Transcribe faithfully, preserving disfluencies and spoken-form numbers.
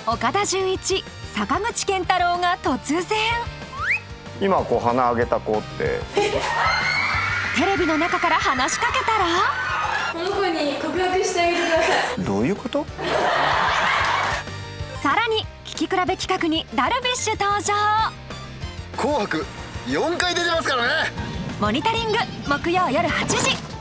岡田准一、坂口健太郎が突然。 今こう鼻上げた子ってテレビの中から話しかけたら、 この子に告白してあげてください。 どういうこと？ さらに聞き比べ企画にダルビッシュ登場。 紅白よんかい出てますからね。 モニタリング木曜夜はちじ。